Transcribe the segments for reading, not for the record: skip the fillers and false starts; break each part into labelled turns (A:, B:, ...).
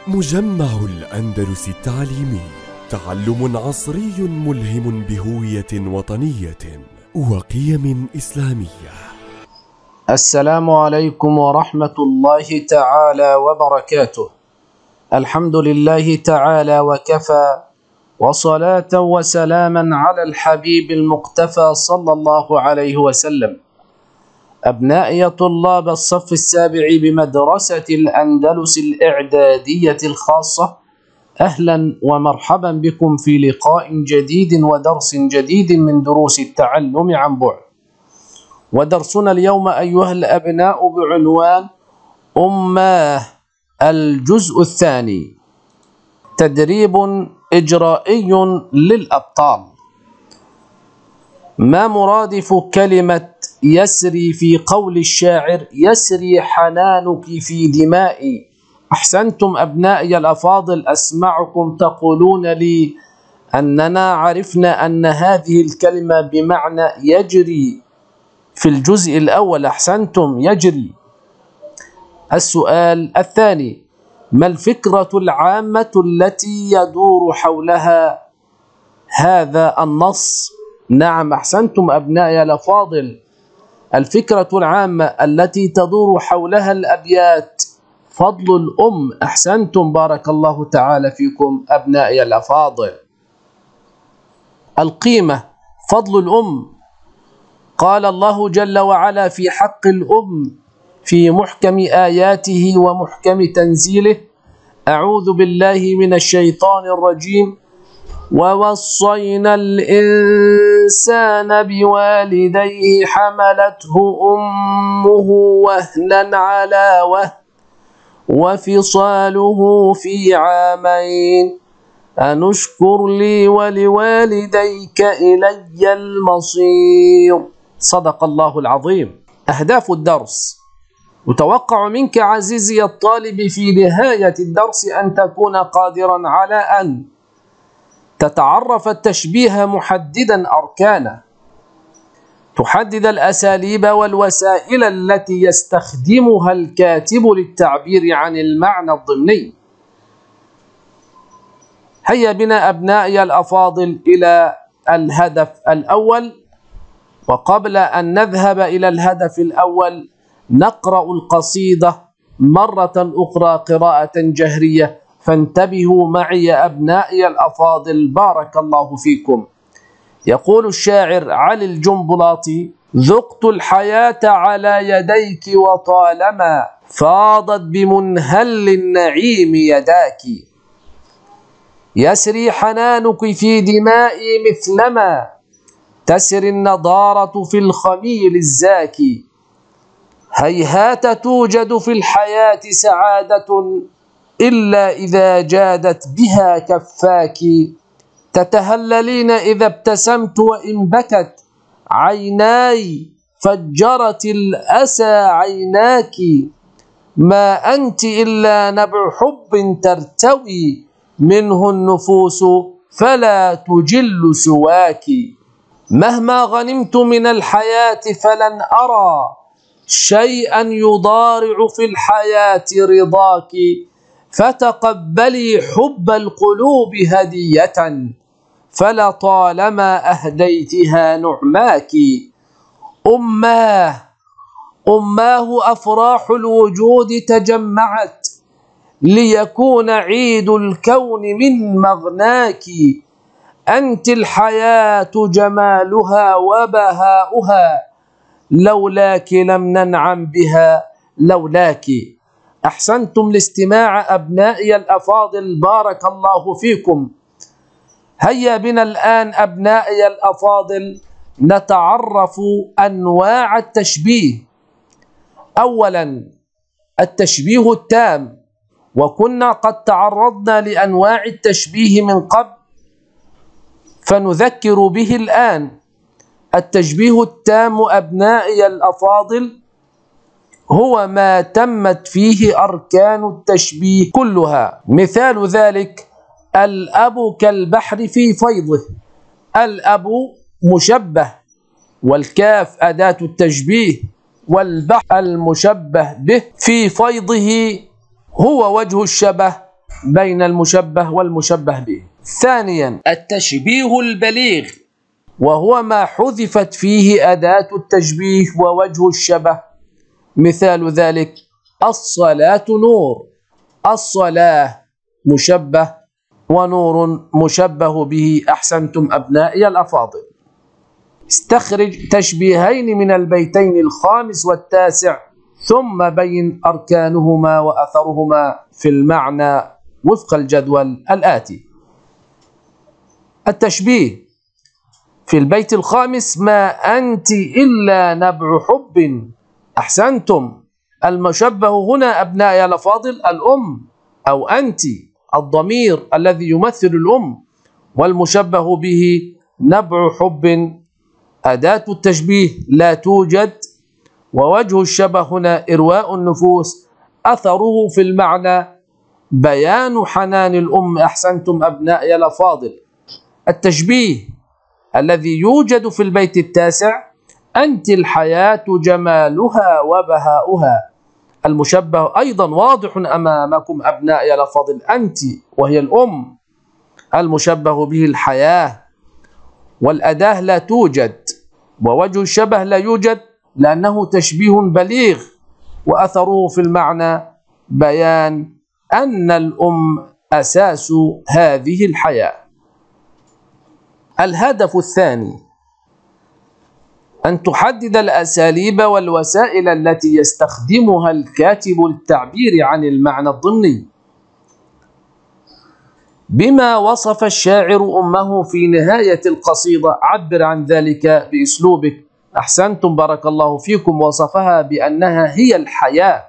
A: مجمع الأندلس التعليمي، تعلم عصري ملهم بهوية وطنية وقيم إسلامية.
B: السلام عليكم ورحمة الله تعالى وبركاته. الحمد لله تعالى وكفى، وصلاة وسلاما على الحبيب المقتفى صلى الله عليه وسلم. أبنائي طلاب الصف السابع بمدرسة الأندلس الإعدادية الخاصة، أهلا ومرحبا بكم في لقاء جديد ودرس جديد من دروس التعلم عن بعد. ودرسنا اليوم أيها الأبناء بعنوان أماه، الجزء الثاني، تدريب إجرائي للأبطال. ما مرادف كلمة يسري في قول الشاعر يسري حنانك في دمائي؟ أحسنتم أبنائي الأفاضل، أسمعكم تقولون لي أننا عرفنا أن هذه الكلمة بمعنى يجري في الجزء الأول. أحسنتم، يجري. السؤال الثاني: ما الفكرة العامة التي يدور حولها هذا النص؟ نعم، أحسنتم أبنائي الأفاضل، الفكرة العامة التي تدور حولها الأبيات فضل الأم. أحسنتم، بارك الله تعالى فيكم أبنائي الأفاضل. القيمة فضل الأم. قال الله جل وعلا في حق الأم في محكم آياته ومحكم تنزيله: أعوذ بالله من الشيطان الرجيم: ووصينا الإنسان بوالديه حملته أمه وهنا على وهن وفصاله في عامين أن اشكر لي ولوالديك إلي المصير. صدق الله العظيم. أهداف الدرس: أتوقع منك عزيزي الطالب في نهاية الدرس أن تكون قادرا على أن تتعرف التشبيه محددا أركانه، تحدد الأساليب والوسائل التي يستخدمها الكاتب للتعبير عن المعنى الضمني. هيا بنا أبنائي الأفاضل إلى الهدف الأول. وقبل أن نذهب إلى الهدف الأول نقرأ القصيدة مرة أخرى قراءة جهرية، فانتبهوا معي أبنائي الأفاضل بارك الله فيكم. يقول الشاعر علي الجنبلاطي: ذقت الحياة على يديك وطالما فاضت بمنهل النعيم يداك، يسري حنانك في دمائي مثلما تسري النضارة في الخميل الزاكي، هيهات توجد في الحياة سعادة إلا إذا جادت بها كفاك، تتهللين إذا ابتسمت وإن بكت عيناي فجرت الأسى عيناك، ما أنت إلا نبع حب ترتوي منه النفوس فلا تجل سواك، مهما غنمت من الحياة فلن أرى شيئا يضارع في الحياة رضاك، فتقبلي حب القلوب هدية فلطالما أهديتها نعماك. أماه أفراح الوجود تجمعت ليكون عيد الكون من مغناك، أنت الحياة جمالها وبهاؤها لولاك لم ننعم بها لولاك. أحسنتم الاستماع أبنائي الأفاضل بارك الله فيكم. هيا بنا الآن أبنائي الأفاضل نتعرف أنواع التشبيه. أولا التشبيه التام، وكنا قد تعرضنا لأنواع التشبيه من قبل فنذكر به الآن. التشبيه التام أبنائي الأفاضل هو ما تمت فيه أركان التشبيه كلها. مثال ذلك: الأب كالبحر في فيضه. الأب مشبه، والكاف أداة التشبيه، والبحر المشبه به في فيضه هو وجه الشبه بين المشبه والمشبه به. ثانيا التشبيه البليغ، وهو ما حذفت فيه أداة التشبيه ووجه الشبه. مثال ذلك الصلاة نور، الصلاة مشبه ونور مشبه به. أحسنتم أبنائي الأفاضل. استخرج تشبيهين من البيتين الخامس والتاسع ثم بين أركانهما وأثرهما في المعنى وفق الجدول الآتي. التشبيه في البيت الخامس: ما أنت إلا نبع حب. أحسنتم. المشبه هنا أبنائي الأفاضل الأم أو أنت، الضمير الذي يمثل الأم، والمشبه به نبع حب. أداة التشبيه لا توجد، ووجه الشبه هنا إرواء النفوس، أثره في المعنى بيان حنان الأم. أحسنتم أبنائي الأفاضل. التشبيه الذي يوجد في البيت التاسع: أنت الحياة جمالها وبهاؤها. المشبه أيضا واضح أمامكم أبنائي الأفاضل، أنت وهي الأم، المشبه به الحياة، والأداة لا توجد، ووجه الشبه لا يوجد لأنه تشبيه بليغ، وأثره في المعنى بيان أن الأم أساس هذه الحياة. الهدف الثاني أن تحدد الأساليب والوسائل التي يستخدمها الكاتب للتعبير عن المعنى الضمني. بما وصف الشاعر أمه في نهاية القصيدة عبر عن ذلك بأسلوبك. أحسنتم بارك الله فيكم. وصفها بأنها هي الحياة.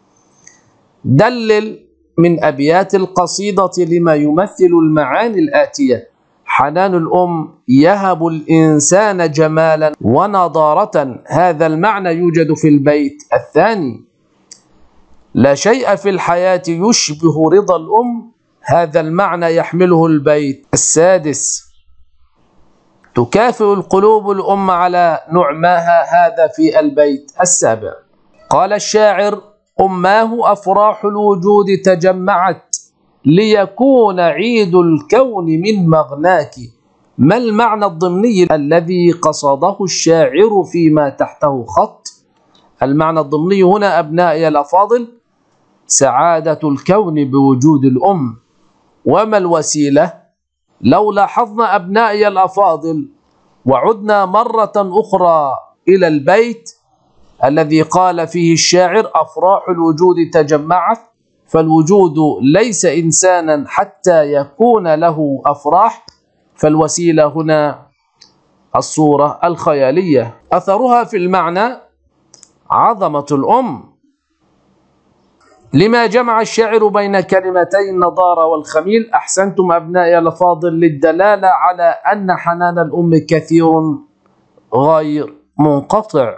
B: دلل من أبيات القصيدة لما يمثل المعاني الآتية: حنان الأم يهب الإنسان جمالا ونضارة. هذا المعنى يوجد في البيت الثاني. لا شيء في الحياة يشبه رضا الأم. هذا المعنى يحمله البيت السادس. تكافئ القلوب الأم على نعماها. هذا في البيت السابع. قال الشاعر: أماه أفراح الوجود تجمعت ليكون عيد الكون من مغناك. ما المعنى الضمني الذي قصده الشاعر فيما تحته خط؟ المعنى الضمني هنا أبنائي الأفاضل سعادة الكون بوجود الأم. وما الوسيلة؟ لو لاحظنا أبنائي الأفاضل وعدنا مرة أخرى إلى البيت الذي قال فيه الشاعر: أفراح الوجود تجمعت، فالوجود ليس إنسانا حتى يكون له أفراح، فالوسيلة هنا الصورة الخيالية. أثرها في المعنى عظمة الأم. لما جمع الشاعر بين كلمتي النضارة والخميل. أحسنتم أبنائي الأفاضل، للدلالة على أن حنان الأم كثير غير منقطع.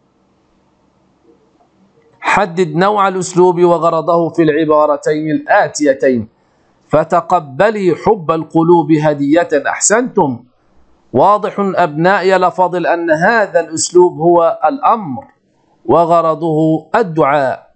B: حدد نوع الأسلوب وغرضه في العبارتين الآتيتين: فتقبلي حب القلوب هدية. أحسنتم. واضح أبنائي الأفاضل أن هذا الأسلوب هو الأمر وغرضه الدعاء.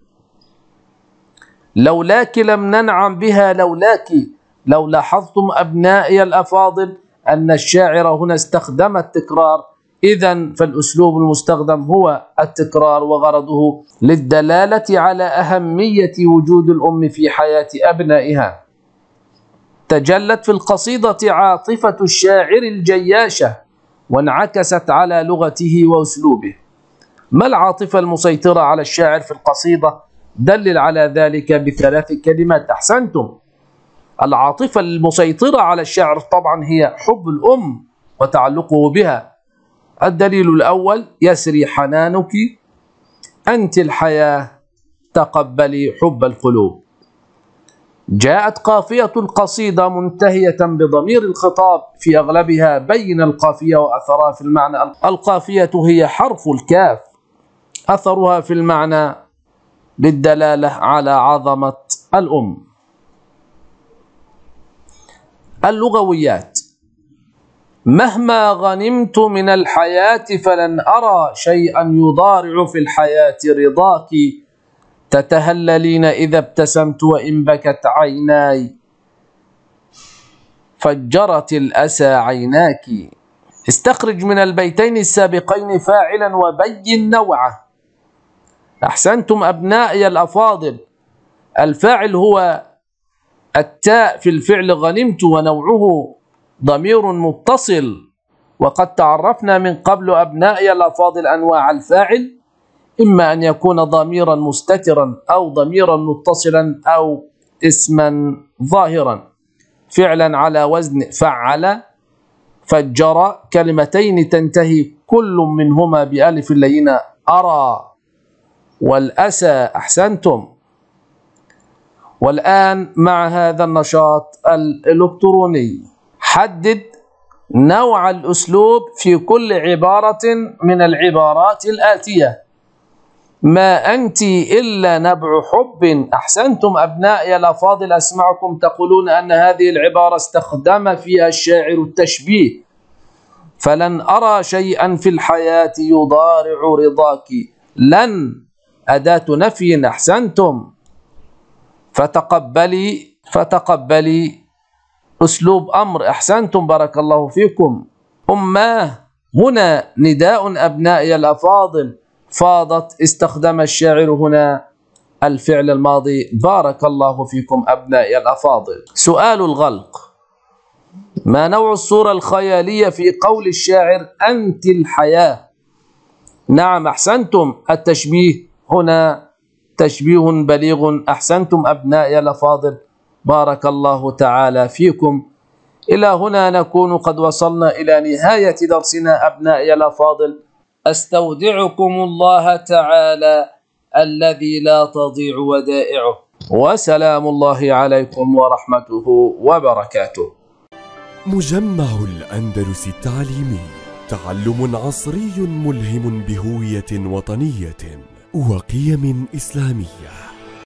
B: لولاك لم ننعم بها لولاك. لو لاحظتم أبنائي الأفاضل أن الشاعر هنا استخدم التكرار، إذن فالأسلوب المستخدم هو التكرار، وغرضه للدلالة على أهمية وجود الأم في حياة أبنائها. تجلت في القصيدة عاطفة الشاعر الجياشة وانعكست على لغته وأسلوبه. ما العاطفة المسيطرة على الشاعر في القصيدة؟ دلل على ذلك بثلاث كلمات. أحسنتم. العاطفة المسيطرة على الشاعر طبعا هي حب الأم وتعلقه بها. الدليل الأول: يسري حنانك، أنت الحياة، تقبلي حب القلوب. جاءت قافية القصيدة منتهية بضمير الخطاب في أغلبها. بين القافية وأثرها في المعنى. القافية هي حرف الكاف، أثرها في المعنى للدلالة على عظمة الأم. اللغويات: مهما غنمت من الحياة فلن أرى شيئا يضارع في الحياة رضاك. تتهللين إذا ابتسمت وإن بكت عيناي، فجرت الأسى عيناك. استخرج من البيتين السابقين فاعلا وبين نوعه. أحسنتم أبنائي الأفاضل. الفاعل هو التاء في الفعل غنمت، ونوعه ضمير متصل، وقد تعرفنا من قبل أبنائي الأفاضل أنواع الفاعل، إما أن يكون ضميرا مستترا أو ضميرا متصلا أو اسما ظاهرا. فعلا على وزن فعل، فجر، كلمتين تنتهي كل منهما بألف اللينة أرى والأسى. أحسنتم. والآن مع هذا النشاط الإلكتروني حدد نوع الأسلوب في كل عبارة من العبارات الآتية. ما أنت إلا نبع حب. أحسنتم أبنائي الأفاضل. أسمعكم تقولون أن هذه العبارة استخدم فيها الشاعر التشبيه. فلن أرى شيئا في الحياة يضارع رضاك. لن أداة نفي. أحسنتم. فتقبلي أسلوب أمر. أحسنتم بارك الله فيكم. أماه هنا نداء أبنائي الأفاضل. فاضت استخدم الشاعر هنا الفعل الماضي. بارك الله فيكم أبنائي الأفاضل. سؤال الغلق: ما نوع الصورة الخيالية في قول الشاعر أنت الحياة؟ نعم أحسنتم. التشبيه هنا تشبيه بليغ. أحسنتم أبنائي الأفاضل بارك الله تعالى فيكم. إلى هنا نكون قد وصلنا إلى نهاية درسنا أبنائي الأفاضل. أستودعكم الله تعالى الذي لا تضيع ودائعه، وسلام الله عليكم ورحمته وبركاته.
A: مجمع الأندلس التعليمي، تعلم عصري ملهم بهوية وطنية وقيم إسلامية.